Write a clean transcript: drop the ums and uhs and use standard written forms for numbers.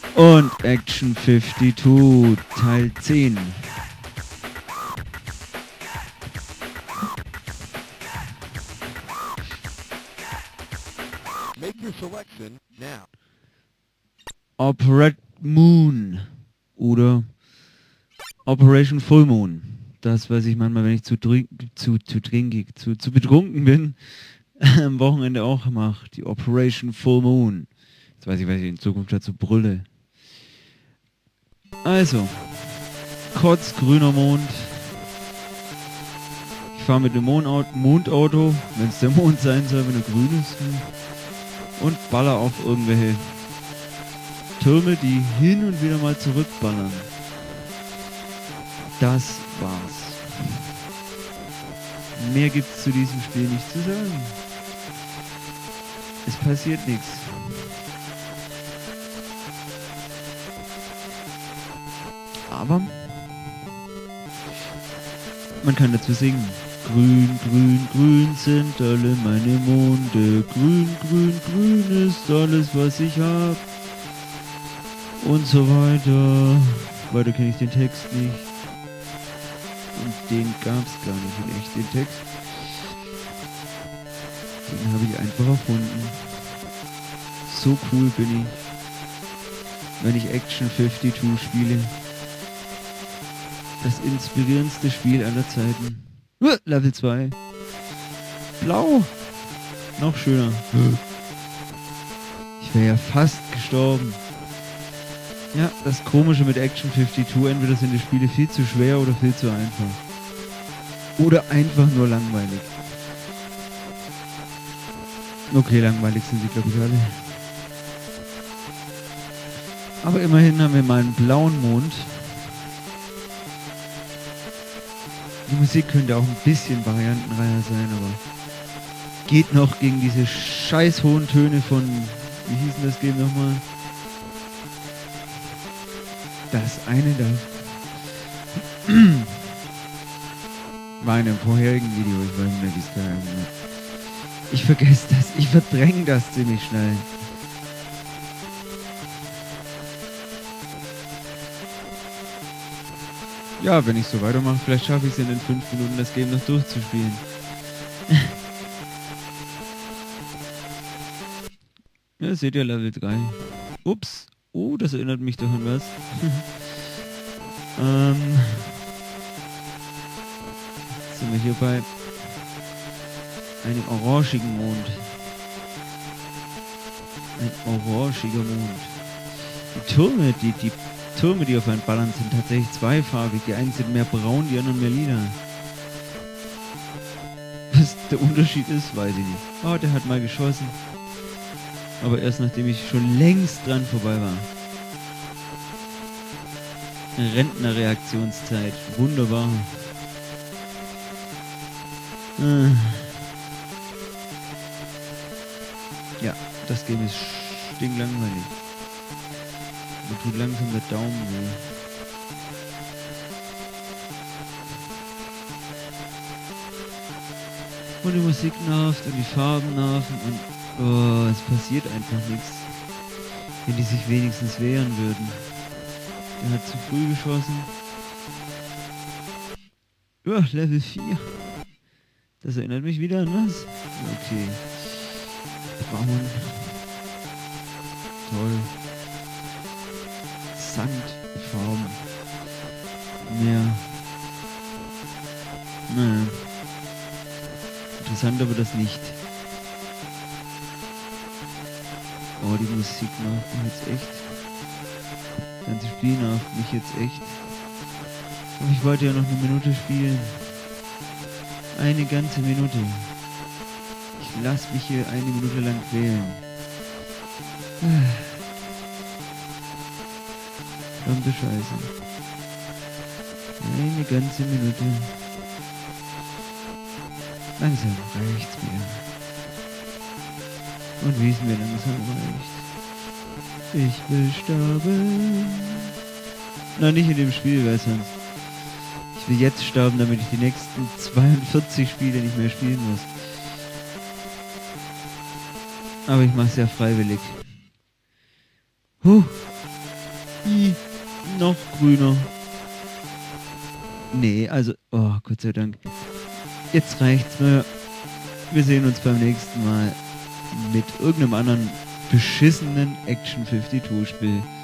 Und Action 52 Teil 10. Make your selection now. Operate Moon oder Operation Full Moon. Das, was ich manchmal, wenn ich zu betrunken bin, am Wochenende auch mache. Die Operation Full Moon. Jetzt weiß ich, was ich in Zukunft dazu brülle. Also, kotzgrüner Mond. Ich fahre mit dem Mondauto, wenn es der Mond sein soll, wenn er grün ist. Und baller auf irgendwelche Türme, die hin und wieder mal zurückballern. Das war's. Mehr gibt's zu diesem Spiel nicht zu sagen. Es passiert nichts. Aber man kann dazu singen. Grün, grün, grün sind alle meine Monde. Grün, grün, grün ist alles, was ich hab. Und so weiter. Weiter kenne ich den Text nicht. Und den gab's gar nicht in echt, den Text. Den habe ich einfach erfunden. So cool bin ich, wenn ich Action 52 spiele. Das inspirierendste Spiel aller Zeiten. Level 2. Blau. Noch schöner. Ich wäre ja fast gestorben. Ja, das Komische mit Action 52, entweder sind die Spiele viel zu schwer oder viel zu einfach. Oder einfach nur langweilig. Okay, langweilig sind sie, glaube ich, alle. Aber immerhin haben wir mal einen blauen Mond. Die Musik könnte auch ein bisschen variantenreicher sein, aber geht noch gegen diese scheiß hohen Töne von, wie hieß denn das Game nochmal? Das eine da. War in einem vorherigen Video, ich weiß nicht mehr, wie es da war. Ich vergesse das, ich verdränge das ziemlich schnell. Ja, wenn ich so weitermache, vielleicht schaffe ich es in den 5 Minuten, das Game noch durchzuspielen. Ja, seht ihr, Level 3. Ups. Oh, das erinnert mich doch an was. Jetzt sind wir hier bei einem orangigen Mond. Ein orangiger Mond. Die Türme, die auf einen ballern, sind tatsächlich zweifarbig. Die einen sind mehr braun, die anderen mehr lila. Was der Unterschied ist, weiß ich nicht. Oh, der hat mal geschossen. Aber erst nachdem ich schon längst dran vorbei war. Rentnerreaktionszeit. Wunderbar. Ja, das Game ist stinklangweilig. Mir tut langsam der Daumen weh. Und die Musik nervt und die Farben nerven und oh, es passiert einfach nichts. Wenn die sich wenigstens wehren würden. Er hat zu früh geschossen. Ja, Level 4. Das erinnert mich wieder an was? Okay. Braun. Toll. Sandfarben. Mehr. Naja. Interessant aber das nicht. Oh, die Musik nervt mich jetzt echt. Das ganze Spiel nervt mich jetzt echt. Aber ich wollte ja noch eine Minute spielen. Eine ganze Minute. Ich lasse mich hier eine Minute lang quälen. Verdammte Scheiße. Eine ganze Minute. Langsam reicht's mir. Und wie es mir langsam reicht. Ich will sterben. Nein, nicht in dem Spiel, weil sonst. Ich will jetzt sterben, damit ich die nächsten 42 Spiele nicht mehr spielen muss. Aber ich mache es ja freiwillig. Noch grüner. Nee, also, oh, Gott sei Dank. Jetzt reicht's mir. Wir sehen uns beim nächsten Mal mit irgendeinem anderen beschissenen Action 52-Spiel.